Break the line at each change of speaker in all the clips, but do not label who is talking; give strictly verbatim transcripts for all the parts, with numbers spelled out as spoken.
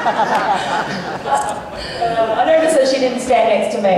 I noticed that she didn't stand next to me.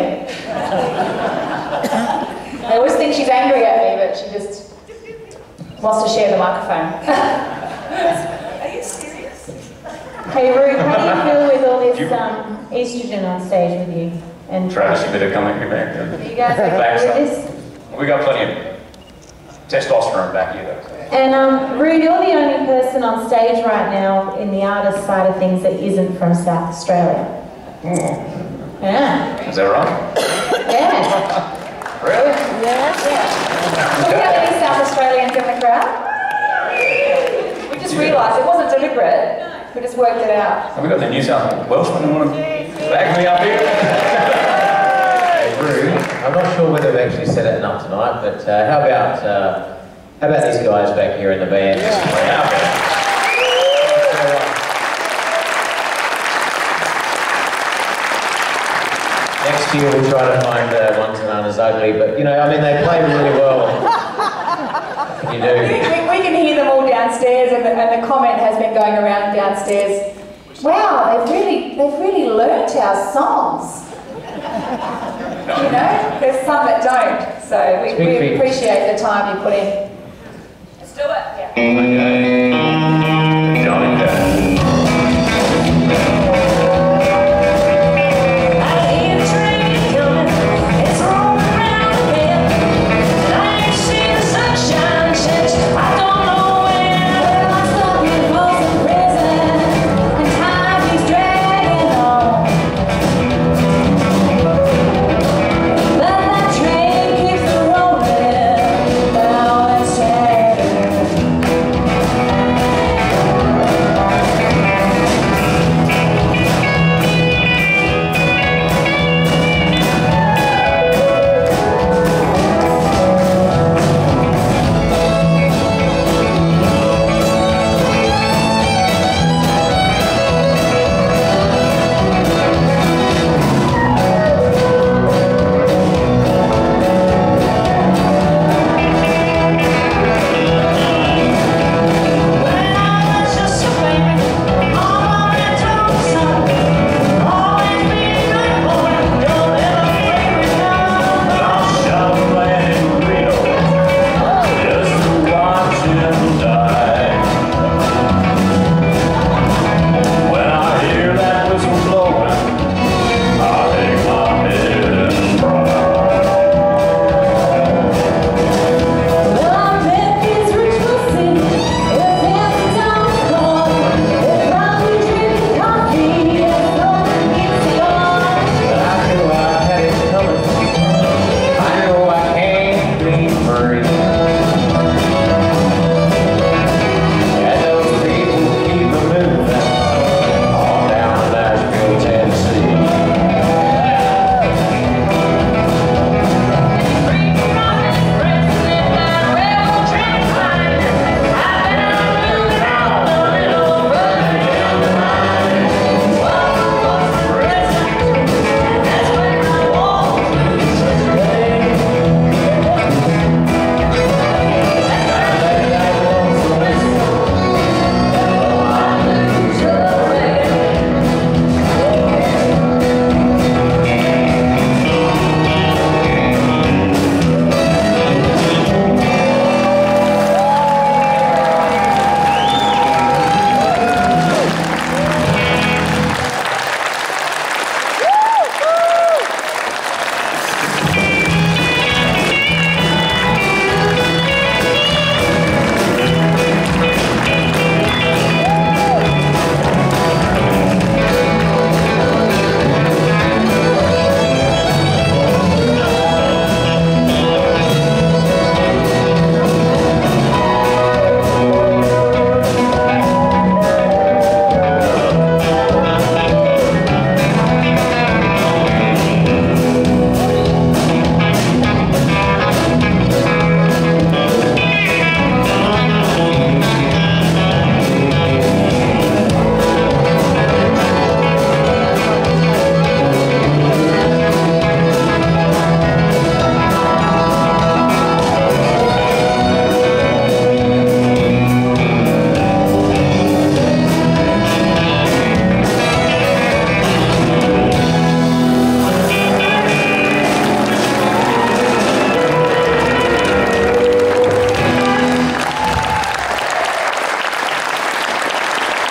I always think she's angry at me, but she just wants to share the microphone.
Are you serious?
Hey Ruth, how do you feel with all this um, estrogen on stage with you? And
Travis, you better come here back.
Are you guys okay with this?
We got plenty of testosterone back here though.
And um, Ruth, you're the only person on stage right now in the artist side of things that isn't from South Australia.
Mm.
Yeah.
Is that right?
Yeah.
Really?
Yeah. Yeah. Do we have any South Australians in the crowd? We just realised it wasn't deliberate. We just worked it out.
Have we got the New South Welshman who want to back me up here?
Hey, Roo, I'm not sure whether we've actually said it enough tonight, but uh, how about uh, how about these guys back here in the band?
Yeah.
Next year we'll try to find uh, ones that aren't as ugly, but you know, I mean, they play really well. You do.
We, we, we can hear them all downstairs, and the, and the comment has been going around downstairs. Wow, they've really, they've really learnt our songs. You know, there's some that don't. So we, we appreciate the time you put in. Let's do it. Yeah.
Okay.